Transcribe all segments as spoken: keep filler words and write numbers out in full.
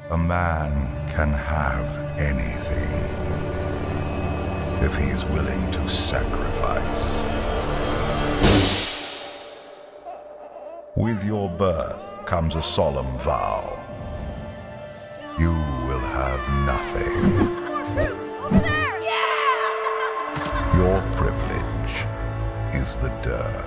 A man can have anything if he is willing to sacrifice. With your birth comes a solemn vow. You will have nothing. More troops! Over there! Yeah! Your privilege is the dirt.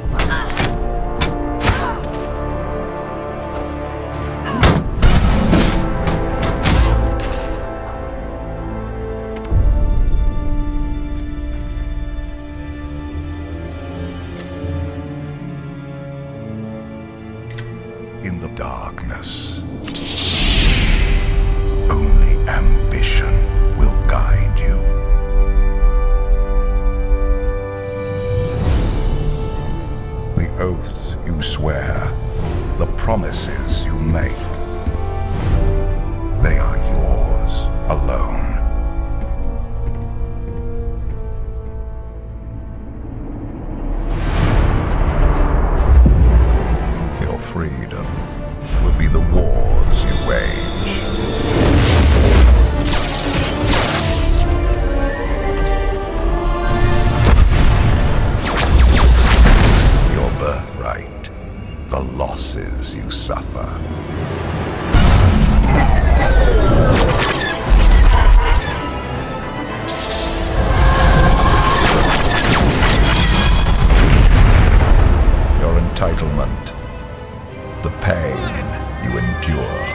In the darkness, only ambition will guide you. The oaths you swear, the promises you make, they are yours alone. Your freedom will be the wars you wage. Your birthright, the losses you suffer. Your entitlement, the pain you endure.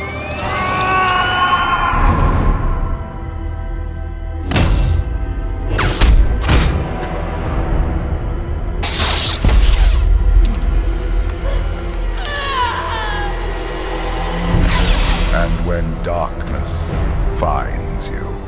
And when darkness finds you,